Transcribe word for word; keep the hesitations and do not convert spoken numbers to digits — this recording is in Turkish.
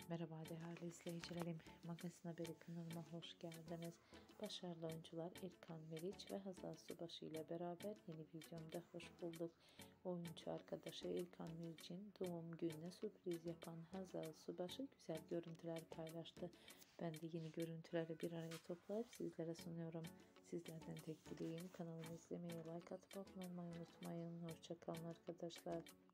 Merhaba değerli izleyicilerim, Magazin Haberi kanalıma hoş geldiniz. Başarılı oyuncular İlkan Meriç ve Hazal Subaşı ile beraber yeni videomda hoş bulduk. Oyuncu arkadaşı İlkan Meriç'in doğum gününe sürpriz yapan Hazal Subaşı güzel görüntüler paylaştı. Ben de yeni görüntüleri bir araya toplayıp sizlere sunuyorum. Sizlerden tek dileğim kanalımı izlemeyi, like atıp abone olmayı unutmayın. Hoşça kalın arkadaşlar.